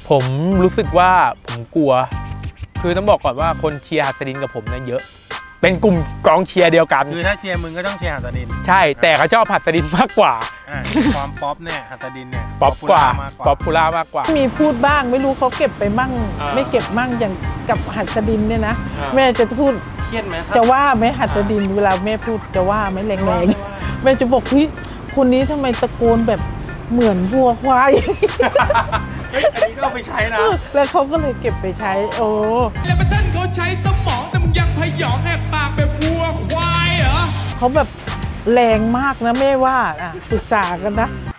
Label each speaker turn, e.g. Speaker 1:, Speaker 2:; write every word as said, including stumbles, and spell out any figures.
Speaker 1: ผมรู้สึกว่าผมกลัวคือต้องบอกก่อนว่าคนเชียร์หัสดินกับผมเนี่ยเยอะเป็นกลุ่มกองเชียร์เดียวกัน
Speaker 2: คือถ้าเชียร์มึงก็ต้องเชียร์หัสดิน
Speaker 1: ใช่แต่เขาชอบหัสดินมากกว่า
Speaker 2: ความป๊อปเนี่ยหัสดินเนี่ย
Speaker 1: ป๊อปกว่าป๊อปปูล่ามากกว่า
Speaker 3: มีพูดบ้างไม่รู้เขาเก็บไปมั่งไม่เก็บมั่งอย่างกับหัสดินเนี่ยนะแม่จะพูด
Speaker 2: เครียดไหม
Speaker 3: จะว่าไหมหัสดินเวลาแม่พูดจะว่าไหมแรงๆแม่จะบอกเฮ้ยคนนี้ทำไมตะโกนแบบเหมือนวัวควาย
Speaker 2: อันนี้ก็เอาไปใช้นะ
Speaker 3: แล้วเขาก็เลยเก็บไปใช้โอ้
Speaker 4: แล้วท่านเขาใช้สมองแต่มึงยังพยองแหกปากแบบวัวควายเหรอ
Speaker 3: เขาแบบแรงมากนะแม่ว่าอ่ะศึกษากันนะ